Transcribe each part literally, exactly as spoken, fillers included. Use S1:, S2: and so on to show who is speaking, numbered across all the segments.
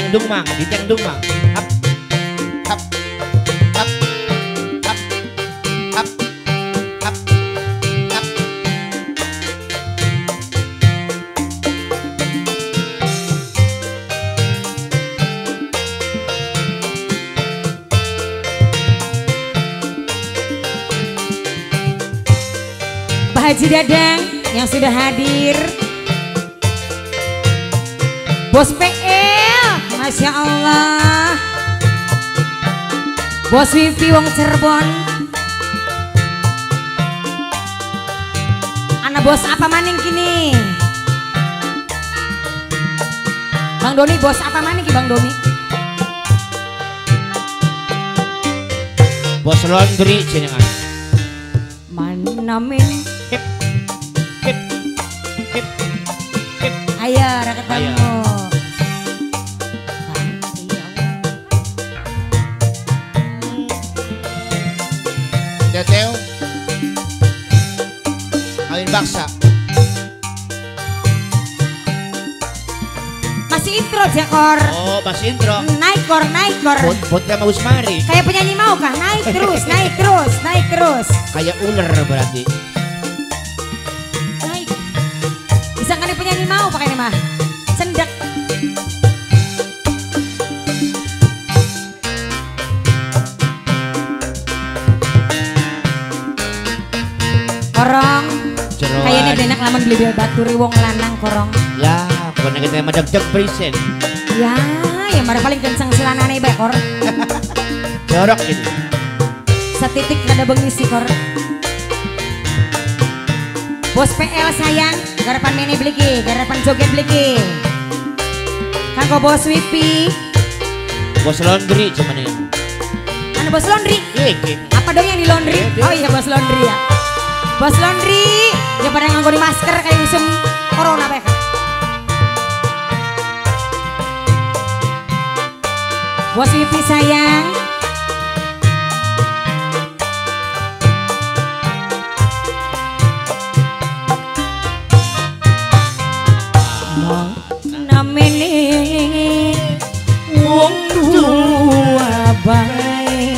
S1: dung mang, diteng dung mang. Hap, hap, hap, hap, hap, hap, hap.
S2: Pak Haji Dadang yang sudah hadir, Bos P L, Masya Allah, Bos Wifi Wong Cirebon, anak bos apa maning kini? Bang Doni, bos apa maning ki Bang Doni?
S1: Bos laundry jenengan.
S2: Mana min?
S1: Hip, hip, hip, hip.
S2: Ayo, rakyat
S1: Ayo.
S2: kamu.
S1: Teteo, kawin baksa.
S2: Masih intro Jakor.
S1: Oh, mas intro.
S2: Naik kor, naik kor.
S1: Pot, pot sama Usmari.
S2: Kayak penyanyi mau kah? Naik terus, naik terus, naik terus.
S1: Kayak ular berarti.
S2: Naik. Bisa kan penyanyi mau pakai ini mah? Cendak. Korong.
S1: Jeroan.
S2: Kayaknya benak lamun beli baturi wong lanang korong.
S1: Ya, pokoknya kita mah deg-deg present.
S2: Ya, yang mana paling kenceng selanane bae kor.
S1: Jorok ini.
S2: Setitik kada bengi si kor. Bos P L sayang, garapan mene bliki, garapan joget bliki. Kanggo Bos Wipi,
S1: Bos laundry cuman ini.
S2: anu Bos Laundry.
S1: Iki.
S2: Apa dong yang di laundry? Oh iya Bos Laundry ya. Bos Laundry, ya pada nganggo di masker kayak usum corona bae. Bos Wipi sayang, namene wong tua bae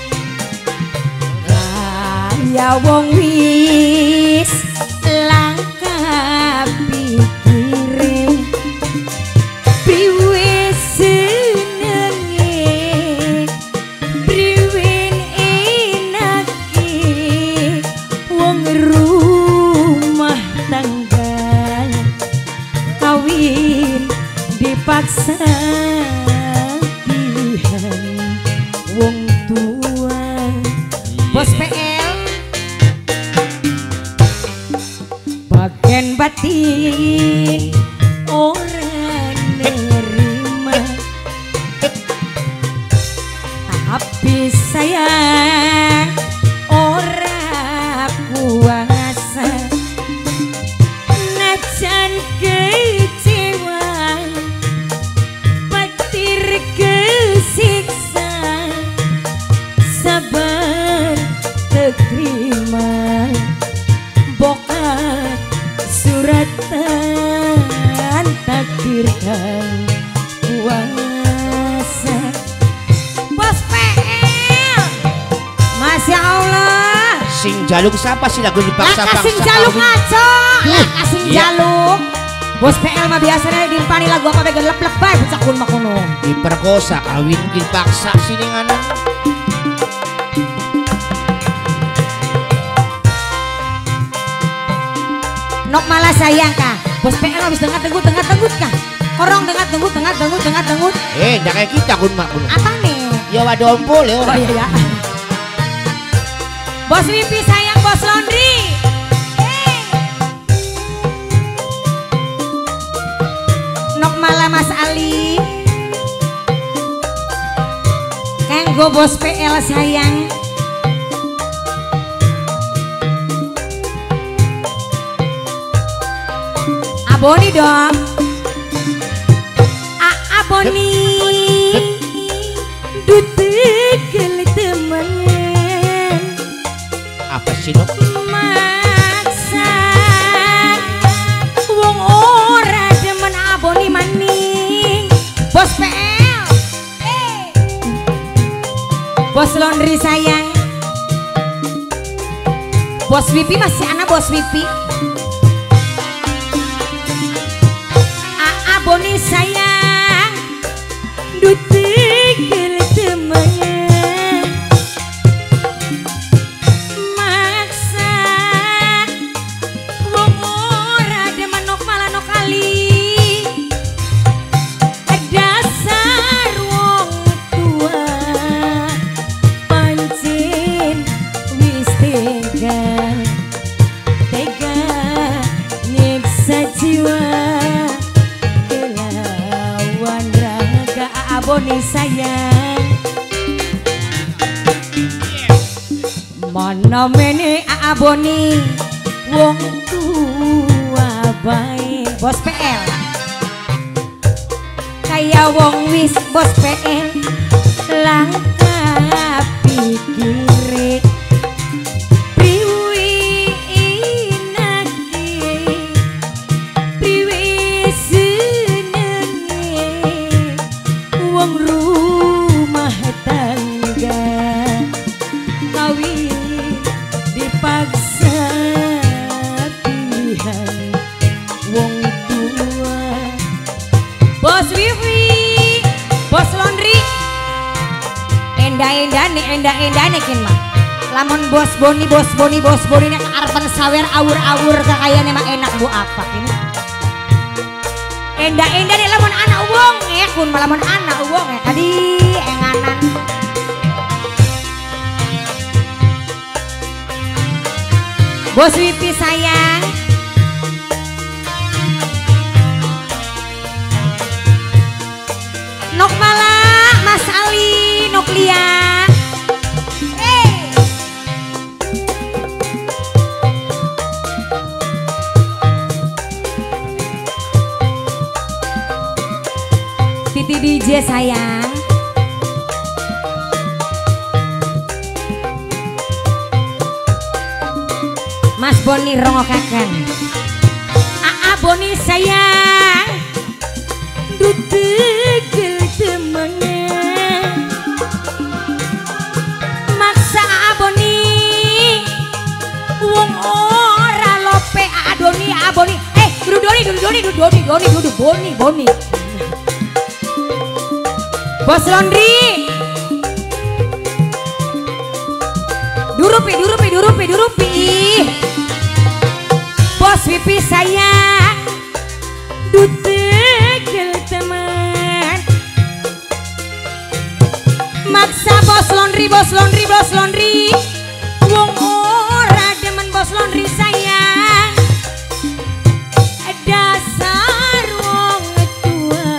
S2: kaya wong wis langka pikire priwe senenge priwe enake wong rumah tangga kawin dipaksa pilihan wong tua. Bos P L bagian batin orang nerima tapi sayang ora kuasa najan kecewa petir kesiksa sabar terima bokat suratan takdir dan kuasa. Bos P L, Masya Allah.
S1: Sing jaluk siapa sih lagu dipaksa-paksa?
S2: Lah kasing jaluk ngaco, lah kasing
S1: Iya.
S2: jaluk. Bos P L mah biasanya dimpani lagu apa bae gelep-lep bae bocah kun mah kono.
S1: Diperkosa kawin dipaksa sini nganan.
S2: Nok malah sayang kah? Bos P L habis dengat-dengut dengat-dengut kah? Korong dengat-dengut dengat-dengut dengat-dengut.
S1: Eh, ndak kayak kita kun mak kun.
S2: Apa nih?
S1: Ya wadompol ya.
S2: Oh iya ya. Bos Wipi sayang Bos Laundry. Hey. Nok malah Mas Ali. Kanggo Bos P L sayang. Aboni dong. A aboni. Dutegel temen.
S1: Apa sih dok?
S2: Maksa wong ora demen aboni maning. Bos P Bos laundry sayang. Bos Wipi masih anak Bos Wipi. Aa Boni sayang. Dutigil temannya. Maksa wong ora demen nok malah nok kali. Dasar wong tua pancen wis tega. Tega nyiksa jiwa kelawan raga aboni sayang. Mana mene aboni wong tua bae. Bos P L kaya wong wis bos P L langkah pikire priwi inake priwi senenge wong rumah tangga kawin dipaksa pilihan wong tua. Bos Wiwi, Bos Laundry, endah-endah nih, endah-endah nih kin mah. Lamun Bos Boni, Bos Boni, Bos Boni nek arepan sawer awur-awur kekayaan mah enak bu apa ini. Endah-endah nih lamun anak wong ya kun, lamun anak wong ya tadi enganan. Bos Wipi sayang. Nok malah Mas Ali Nok Lia. Hey. Titi D J sayang. Mas Boni rongokakan. Aa Boni sayang. Dutegel temannya. Maksa Aboni wong ora lope Adoni Aboni. Eh dudu Doni dudu Doni dudu Doni Doni dudu Boni Boni. Bos Laundry. Durupi durupi durupi durupi. Bos Wipi sayang. Dutegel teman. Maksa Bos Laundry, Bos Laundry, Bos Laundry. Wong ora demen Bos Laundry sayang. Dasar wong tua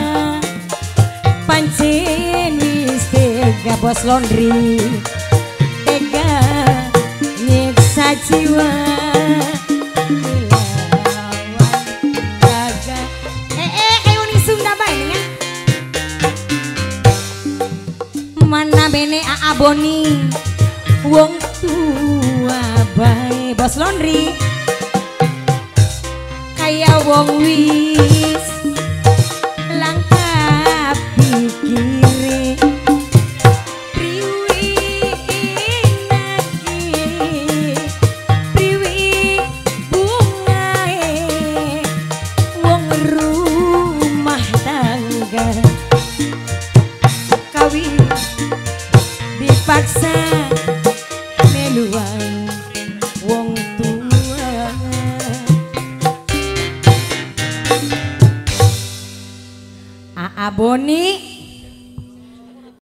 S2: pancen wis tega Bos Laundry. Tega nyiksa jiwa. Mana bene Aa Boni wong tua bae. Bos Laundry kaya wong wis langkah pikire priwi inake priwi bungae wong rumah tangga kawin dipaksa meluang wong tua. Aa Boni